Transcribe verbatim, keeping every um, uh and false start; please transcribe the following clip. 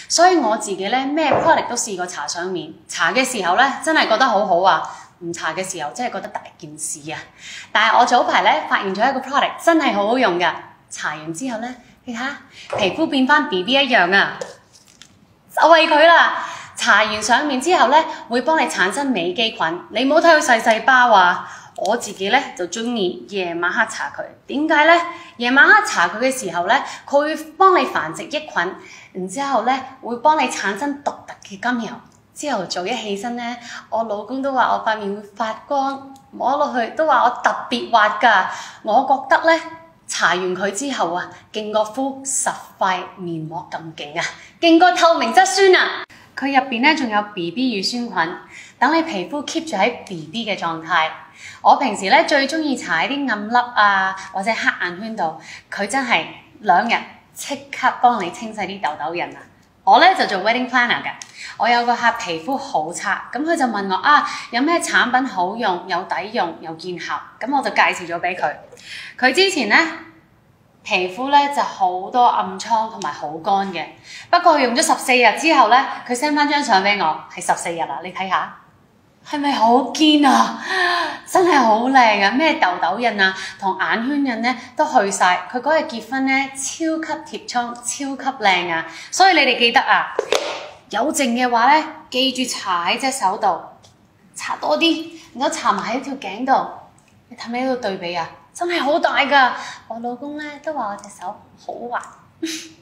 所以我自己咧咩 product 都試過搽上面，搽嘅時候咧真係覺得好好啊，唔搽嘅時候真係覺得大件事啊。但係我早排咧發現咗一個 product 真係好好用㗎，搽完之後咧，你睇下皮膚變翻 B B 一樣啊！就係佢啦，搽完上面之後咧會幫你產生美肌菌，你唔好睇佢細細包啊！我自己咧就中意夜晚黑搽佢，點解咧？夜晚黑搽佢嘅時候咧，佢會幫你繁殖益菌，然之後咧會幫你產生獨特嘅精油。朝頭早一起身咧，我老公都話我塊面會發光，摸落去都話我特別滑㗎。我覺得咧搽完佢之後啊，勁過敷十塊面膜咁勁啊，勁過透明質酸啊！佢入邊咧仲有 B B 乳酸菌，等你皮膚 keep 住喺 B B 嘅狀態。我平時咧最中意搽喺啲暗粒啊或者黑眼圈度，佢真係兩日即刻幫你清洗啲痘痘印啊！我咧就做 wedding planner 嘅，我有個客皮膚好差，咁佢就問我啊，有咩產品好用、有抵用、有見效，咁我就介紹咗俾佢。佢之前咧皮膚咧就好多暗瘡同埋好乾嘅，不過佢用咗十四日之後咧，佢 send 翻張相俾我，係十四日啦，你睇下。係咪好堅啊？真係好靚啊！咩痘痘印啊，同眼圈印咧都去晒。佢嗰日結婚咧，超級貼瘡，超級靚啊！所以你哋記得啊，有剩嘅話咧，記住搽喺隻手度，搽多啲，然後搽埋喺條頸度。你睇唔睇到對比啊？真係好大㗎！我老公咧都話我隻手好滑。